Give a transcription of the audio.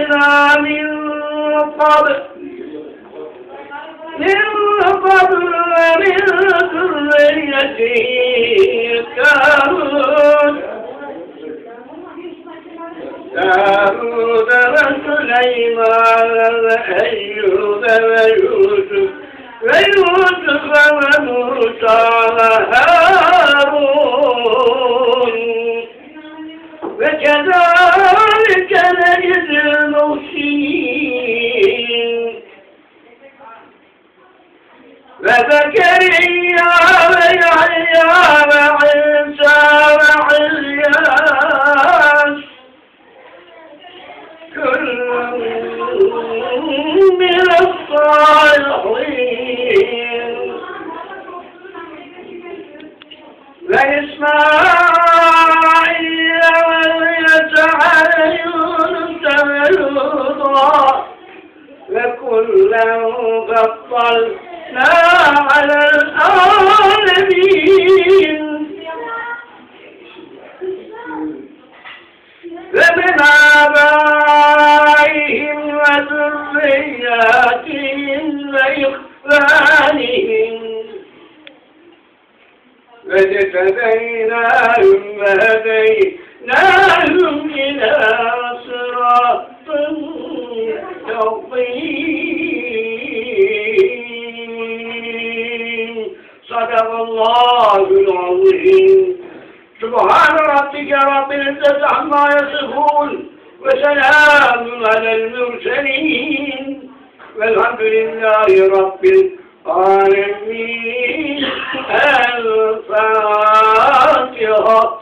أرسلنا من قبل ومن ذريته داود وسليمان وأيوب ويوسف وموسى وهارون وكذلك نجزي المحسنين وزكريا ويحيى وعيسى وعلياس كل من الصالحين وإسماعيل ويسع ويونس ولوطا وكلا فضلنا على العالمين ومن آبائهم وذرياتهم وإخوانهم واجتبيناهم وهديناهم إلى صراط مستقيم صدق الله العظيم. سبحان ربك رب العزة عما يصفون وسلام على المرسلين والحمد لله رب العالمين. الفاتحة.